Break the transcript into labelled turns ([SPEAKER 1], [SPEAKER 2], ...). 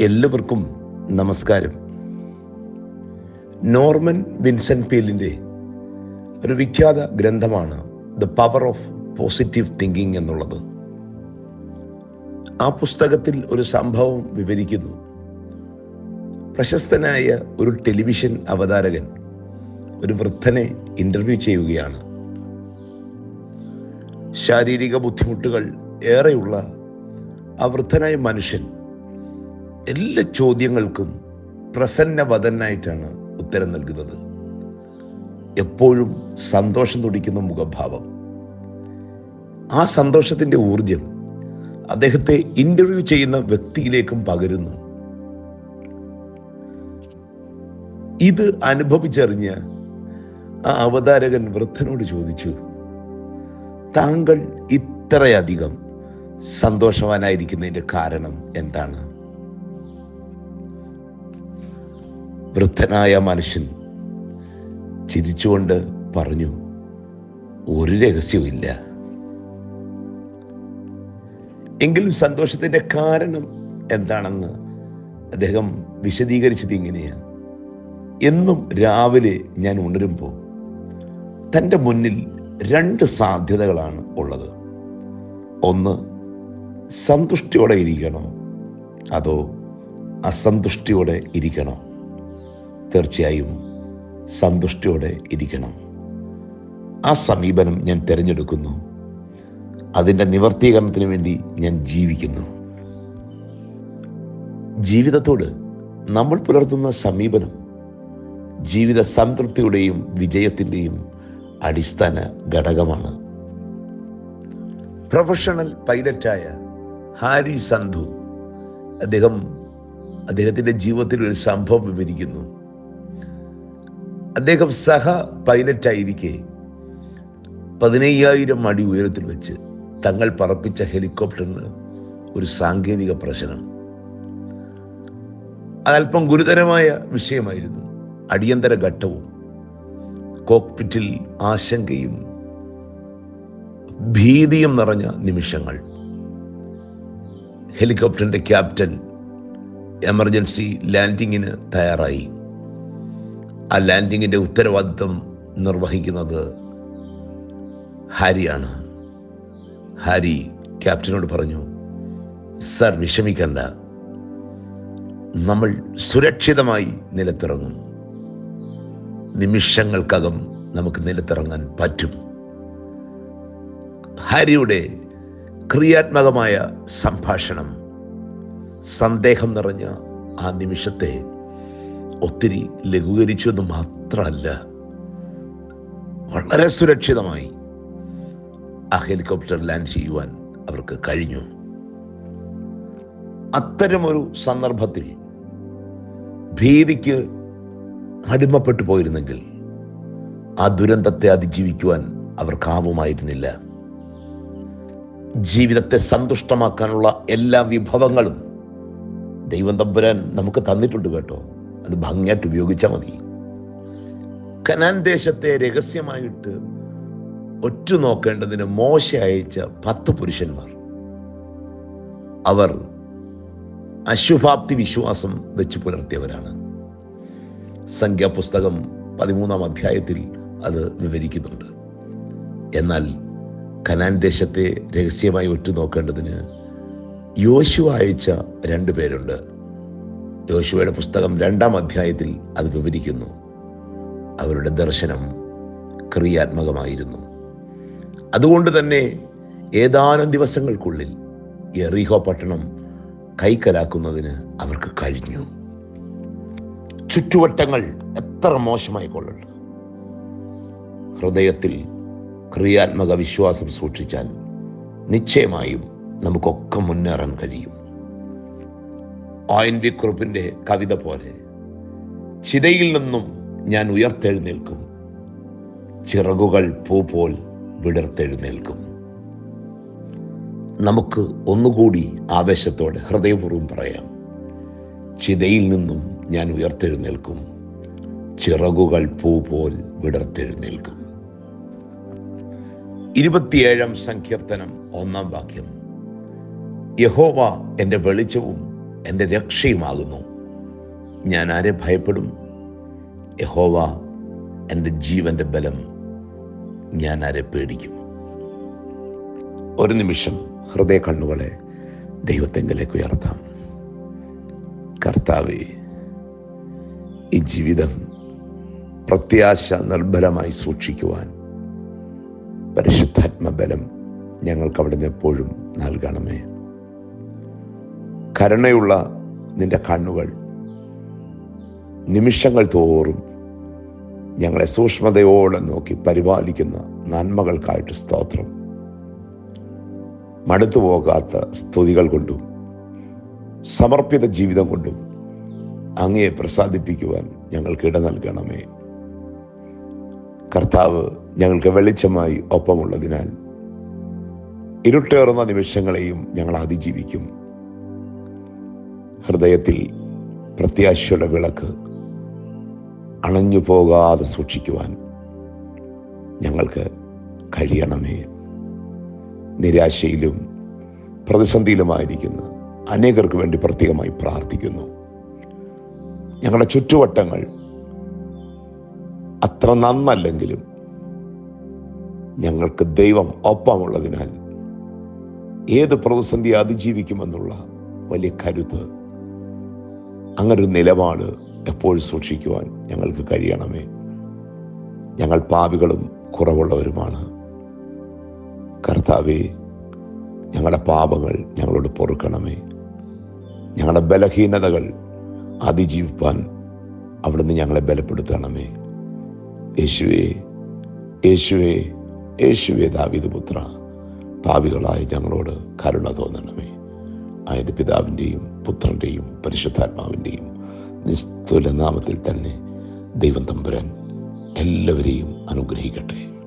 [SPEAKER 1] എല്ലാവർക്കും നമസ്കാരം. Norman Vincent പീലിൻ്റെ ഒരു വിഖ്യാത ഗ്രന്ഥമാണ് the power of positive thinking എന്നുള്ളത്. ആ പുസ്തകത്തിൽ ഒരു സംഭവം വിവരിക്കുന്നു. പ്രശസ്തനായ ഒരു ടെലിവിഷൻ അവതാരകൻ ഒരു വൃദ്ധനെ ഇൻ്റർവ്യൂ ചെയ്യുകയാണ്. ശാരീരിക ബുദ്ധിമുട്ടുകൾ ഏറെയുള്ള ആ വൃദ്ധനായ മനുഷ്യൻ എല്ലാ ചോദ്യങ്ങൾക്കും പ്രസന്നവദനായിട്ടാണ് ഉത്തരം നൽകുന്നത്. എപ്പോഴും സന്തോഷം തുടിക്കുന്ന മുഖഭാവം. ആ സന്തോഷത്തിൻ്റെ ഊർജം അദ്ദേഹത്തെ ഇൻ്റർവ്യൂ ചെയ്യുന്ന വ്യക്തിയിലേക്കും പകരുന്നു. ഇത് അനുഭവിച്ചറിഞ്ഞ ആ അവതാരകൻ വൃദ്ധനോട് ചോദിച്ചു, താങ്കൾ ഇത്രയധികം സന്തോഷവാനായിരിക്കുന്നതിൻ്റെ കാരണം എന്താണ്? വൃദ്ധനായ മനുഷ്യൻ ചിരിച്ചുകൊണ്ട് പറഞ്ഞു, ഒരു രഹസ്യവും ഇല്ല. എങ്കിലും സന്തോഷത്തിൻ്റെ കാരണം എന്താണെന്ന് അദ്ദേഹം വിശദീകരിച്ചത് ഇങ്ങനെയാണ്. എന്നും രാവിലെ ഞാൻ ഉണരുമ്പോൾ തൻ്റെ മുന്നിൽ രണ്ട് സാധ്യതകളാണ് ഉള്ളത്. ഒന്ന്, സന്തുഷ്ടിയോടെ ഇരിക്കണോ അതോ അസന്തുഷ്ടിയോടെ ഇരിക്കണോ? തീർച്ചയായും സന്തുഷ്ടിയോടെ ഇരിക്കണം. ആ സമീപനം ഞാൻ തിരഞ്ഞെടുക്കുന്നു. അതിൻ്റെ നിവർത്തീകരണത്തിന് വേണ്ടി ഞാൻ ജീവിക്കുന്നു. ജീവിതത്തോട് നമ്മൾ പുലർത്തുന്ന സമീപനം ജീവിത സംതൃപ്തിയുടെയും വിജയത്തിൻ്റെയും അടിസ്ഥാന ഘടകമാണ്. പ്രൊഫഷണൽ പൈലറ്റായ ഹാരി സന്ധു അദ്ദേഹത്തിൻ്റെ ജീവിതത്തിൽ ഒരു സംഭവം വിവരിക്കുന്നു. അദ്ദേഹം സഹ പൈലറ്റായിരിക്കെ 15,000 അടി ഉയരത്തിൽ വെച്ച് തങ്ങൾ പറപ്പിച്ച ഹെലികോപ്റ്ററിന് ഒരു സാങ്കേതിക പ്രശ്നം. അതല്പം ഗുരുതരമായ വിഷയമായിരുന്നു. അടിയന്തര ഘട്ടവും കോക്പിറ്റിൽ ആശങ്കയും ഭീതിയും നിറഞ്ഞ നിമിഷങ്ങൾ. ഹെലികോപ്റ്ററിന്റെ ക്യാപ്റ്റൻ എമർജൻസി ലാൻഡിങ്ങിന് തയ്യാറായി. ആ ലാൻഡിങ്ങിന്റെ ഉത്തരവാദിത്വം നിർവഹിക്കുന്നത് ഹാരിയാണ്. ഹാരി ക്യാപ്റ്റനോട് പറഞ്ഞു, സർ, വിഷമിക്കണ്ട, നമ്മൾ സുരക്ഷിതമായി നിലത്തിറങ്ങും. നിമിഷങ്ങൾക്കകം നമുക്ക് നിലത്തിറങ്ങാൻ പറ്റും. ഹാരിയുടെ ക്രിയാത്മകമായ സംഭാഷണം സന്ദേഹം നിറഞ്ഞ ആ നിമിഷത്തെ ഒത്തിരി ലഘൂകരിച്ചു എന്ന് മാത്രമല്ല, വളരെ സുരക്ഷിതമായി ആ ഹെലികോപ്റ്റർ ലാൻഡ് ചെയ്യുവാൻ അവർക്ക് കഴിഞ്ഞു. അത്തരമൊരു സന്ദർഭത്തിൽ ഭീതിക്ക് അടിമപ്പെട്ടു പോയിരുന്നെങ്കിൽ ആ ദുരന്തത്തെ അതിജീവിക്കുവാൻ അവർക്കാവുമായിരുന്നില്ല. ജീവിതത്തെ സന്തുഷ്ടമാക്കാനുള്ള എല്ലാ വിഭവങ്ങളും ദൈവം തമ്പുരാൻ നമുക്ക് തന്നിട്ടുണ്ട് കേട്ടോ. അത് ഭംഗിയായിട്ട് ഉപയോഗിച്ചാൽ മതി. കനാൻ ദേശത്തെ രഹസ്യമായിട്ട് ഒറ്റുനോക്കേണ്ടതിന് മോശ അയച്ച 10 പുരുഷന്മാർ. അവർ അശുഭാപ്തി വിശ്വാസം വെച്ച് പുലർത്തിയവരാണ്. സംഖ്യാപുസ്തകം 13-ാം അധ്യായത്തിൽ അത് വിവരിക്കുന്നുണ്ട്. എന്നാൽ കനാൻ ദേശത്തെ രഹസ്യമായി ഒറ്റുനോക്കേണ്ടതിന് യോശുവ അയച്ച 2 പേരുണ്ട്. യോശുവയുടെ പുസ്തകം 2-ാം അധ്യായത്തിൽ അത് വിവരിക്കുന്നു. അവരുടെ ദർശനം ക്രിയാത്മകമായിരുന്നു. അതുകൊണ്ട് തന്നെ ഏതാനും ദിവസങ്ങൾക്കുള്ളിൽ യെറിഹോ പട്ടണം കൈക്കലാക്കുന്നതിന് അവർക്ക് കഴിഞ്ഞു. ചുറ്റുവട്ടങ്ങൾ എത്ര മോശമായി കൊള്ളട്ടെ, ഹൃദയത്തിൽ ക്രിയാത്മക വിശ്വാസം സൂക്ഷിച്ചാൽ നിശ്ചയമായും നമുക്കൊക്കെ മുന്നേറാൻ കഴിയും. ONV കുറുപ്പിന്റെ കവിത പോലെ, ചിതയിൽ നിന്നും ഞാൻ ഉയർത്തെഴുന്നേൽക്കും, ചിറകുകൾ പൂ പോൽ വിടർത്തെഴുന്നേൽക്കും. നമുക്ക് ഒന്നുകൂടി ആവേശത്തോടെ ഹൃദയപൂർവ്വം പറയാം, ചിതയിൽ നിന്നും ഞാൻ ഉയർത്തെഴുന്നേൽക്കും, ചിറകുകൾ പൂ പോൽ വിടർത്തെഴുന്നേൽക്കും. 27-ാം സങ്കീർത്തനം 1-ാം വാക്യം, യഹോവ എൻ്റെ വെളിച്ചവും എൻ്റെ രക്ഷയുമാകുന്നു. ഞാൻ ആരെ ഭയപ്പെടും? യഹോവ എൻ്റെ ജീവൻ്റെ ബലം. ഞാൻ ആരെ പേടിക്കും? ഒരു നിമിഷം ഹൃദയ കണ്ണുകളെ ദൈവത്തെങ്കിലേക്ക് ഉയർത്താം. കർത്താവേ, ഈ ജീവിതം പ്രത്യാശ നിർബലമായി സൂക്ഷിക്കുവാൻ പരിശുദ്ധാത്മബലം ഞങ്ങൾക്ക് അവിടുന്ന് എപ്പോഴും നൽകണമേ. കരുണയുള്ള നിന്റെ കണ്ണുകൾ നിമിഷങ്ങൾ തോറും ഞങ്ങളെ സൂക്ഷ്മതയോടെ നോക്കി പരിപാലിക്കുന്ന നന്മകൾക്കായിട്ട് സ്തോത്രം. മടുത്തുപോകാത്ത സ്തുതികൾ കൊണ്ടും സമർപ്പിത ജീവിതം കൊണ്ടും അങ്ങയെ പ്രസാദിപ്പിക്കുവാൻ ഞങ്ങൾക്ക് ഇട നൽകണമേ. കർത്താവ് ഞങ്ങൾക്ക് വെളിച്ചമായി ഒപ്പമുള്ളതിനാൽ ഇരുട്ടേറുന്ന നിമിഷങ്ങളെയും ഞങ്ങൾ അതിജീവിക്കും. ഹൃദയത്തിൽ പ്രത്യാശയുടെ വിളക്ക് അണഞ്ഞു പോകാതെ സൂക്ഷിക്കുവാൻ ഞങ്ങൾക്ക് കഴിയണമേ. നിരാശയിലും പ്രതിസന്ധിയിലുമായിരിക്കുന്ന അനേകർക്ക് വേണ്ടി പ്രത്യേകമായി പ്രാർത്ഥിക്കുന്നു. ഞങ്ങളുടെ ചുറ്റുവട്ടങ്ങൾ അത്ര നന്നല്ലെങ്കിലും ഞങ്ങൾക്ക് ദൈവം ഒപ്പമുള്ളതിനാൽ ഏത് പ്രതിസന്ധി അതിജീവിക്കുമെന്നുള്ള വലിയ കരുത്ത്, അങ്ങനൊരു നിലപാട് എപ്പോഴും സൂക്ഷിക്കുവാൻ ഞങ്ങൾക്ക് കഴിയണമേ. ഞങ്ങൾ പാപികളും കുറവുള്ളവരുമാണ്. കർത്താവേ, ഞങ്ങളുടെ പാപങ്ങൾ ഞങ്ങളോട് പൊറുക്കണമേ. ഞങ്ങളുടെ ബലഹീനതകൾ അതിജീവിപ്പാൻ അവിടുന്ന് ഞങ്ങളെ ബലപ്പെടുത്തണമേ. യേശുവേ, യേശുവേ, യേശുവേ, ദാവീദ് പുത്ര, പാപികളായ ഞങ്ങളോട് കരുണ തോന്നണമേ. ആയത് പിതാവിൻ്റെയും പുത്രൻ്റെയും പരിശുദ്ധാത്മാവിൻ്റെയും നിസ്തുല നാമത്തിൽ തന്നെ ദൈവം തമ്പുരാൻ എല്ലാവരെയും അനുഗ്രഹിക്കട്ടെ.